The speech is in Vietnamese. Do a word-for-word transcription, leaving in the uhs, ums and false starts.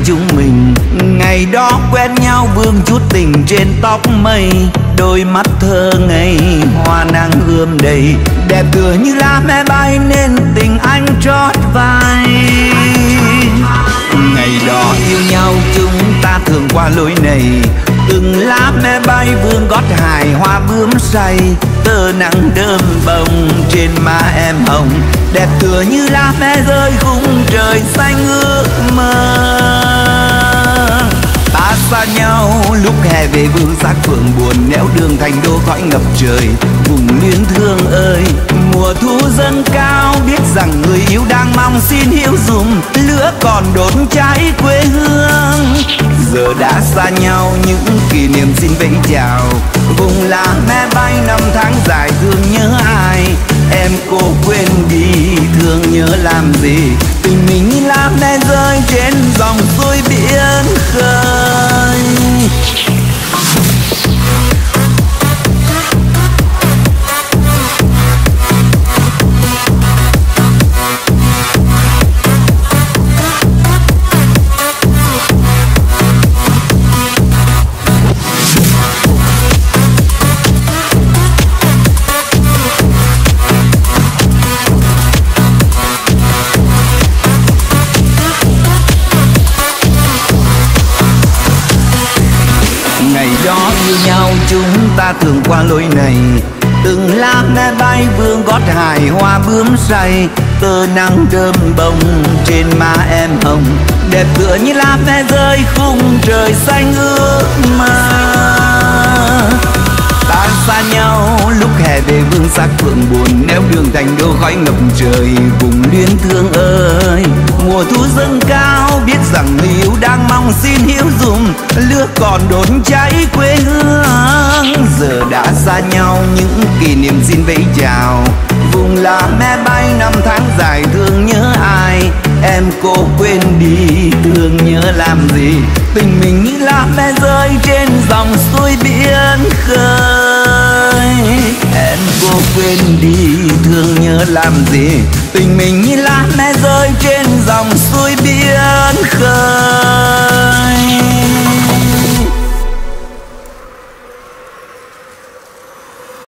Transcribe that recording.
chúng mình. Ngày đó quen nhau vương chút tình trên tóc mây, đôi mắt thơ ngây hoa nắng ươm đầy, đẹp tựa như lá me bay nên tình anh trót vai. Ngày đó yêu nhau chúng ta thường qua lối này, từng lá me bay vương gót hài hoa bướm say, tơ nắng đơm bông trên má em hồng, đẹp tựa như lá me rơi khung trời xanh ước mơ. Ta xa nhau lúc hè về vương xác phượng buồn, nẻo đường thành đô cõi ngập trời vùng luyến thương ơi. Mùa thu dâng cao biết rằng người yêu đang mong xin hiểu dùm, lửa còn đốt cháy quê hương. Giờ đã xa nhau những kỷ niệm xin vẫy chào, vùng lá me bay năm tháng dài thương nhớ ai. Em cô quên đi thương nhớ làm gì, tình mình như lá me rơi trên dòng suối biển khơi. Nhau chúng ta thường qua lối này, từng lá me bay vương gót hài hoa bướm say, tơ nắng đơm bông trên má em hồng, đẹp tựa như lá me rơi khung trời xanh ước mơ. Ta xa nhau lúc hè về vương xác phượng buồn, nẻo đường thành đô khói ngập trời vùng luyến thương ơi. Mùa thu dâng cao biết rằng người yêu đang mong xin hiểu dùm, lửa còn đốt cháy quê hương. Giờ đã xa nhau những kỷ niệm xin vẫy chào, vùng lá me bay năm tháng dài thương nhớ ai. Em cô quên đi thương nhớ làm gì, tình mình như lá me rơi trên dòng suối biển khơi. Em cô quên đi thương nhớ làm gì, tình mình như lá me rơi trên dòng suối biển khơi.